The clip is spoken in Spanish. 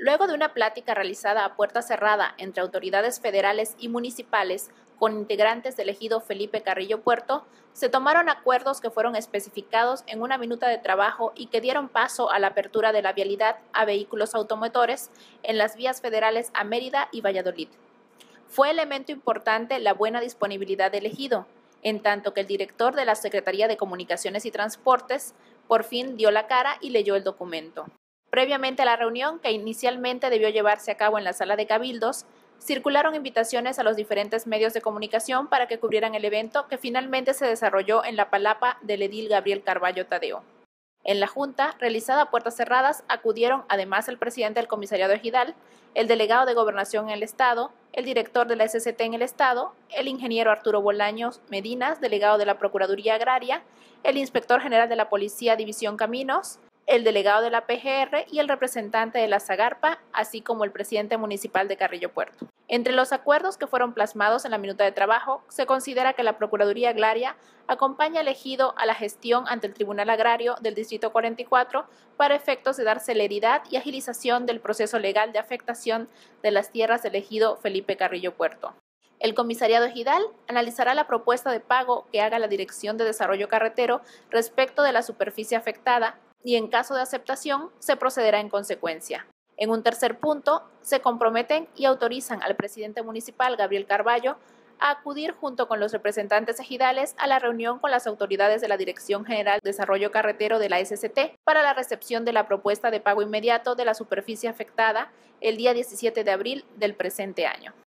Luego de una plática realizada a puerta cerrada entre autoridades federales y municipales con integrantes del ejido Felipe Carrillo Puerto, se tomaron acuerdos que fueron especificados en una minuta de trabajo y que dieron paso a la apertura de la vialidad a vehículos automotores en las vías federales a Mérida y Valladolid. Fue elemento importante la buena disponibilidad del ejido, en tanto que el director de la Secretaría de Comunicaciones y Transportes por fin dio la cara y leyó el documento. Previamente a la reunión, que inicialmente debió llevarse a cabo en la sala de cabildos, circularon invitaciones a los diferentes medios de comunicación para que cubrieran el evento que finalmente se desarrolló en la palapa del edil Gabriel Carballo Tadeo. En la junta, realizada a puertas cerradas, acudieron además el presidente del comisariado ejidal, el delegado de Gobernación en el Estado, el director de la SCT en el Estado, el ingeniero Arturo Bolaños Medinas, delegado de la Procuraduría Agraria, el inspector general de la Policía División Caminos, el delegado de la PGR y el representante de la Zagarpa, así como el presidente municipal de Carrillo Puerto. Entre los acuerdos que fueron plasmados en la minuta de trabajo, se considera que la Procuraduría Agraria acompaña al ejido a la gestión ante el Tribunal Agrario del Distrito 44 para efectos de dar celeridad y agilización del proceso legal de afectación de las tierras del ejido Felipe Carrillo Puerto. El comisariado ejidal analizará la propuesta de pago que haga la Dirección de Desarrollo Carretero respecto de la superficie afectada y en caso de aceptación se procederá en consecuencia. En un tercer punto, se comprometen y autorizan al presidente municipal, Gabriel Carballo, a acudir junto con los representantes ejidales a la reunión con las autoridades de la Dirección General de Desarrollo Carretero de la SCT para la recepción de la propuesta de pago inmediato de la superficie afectada el día 17 de abril del presente año.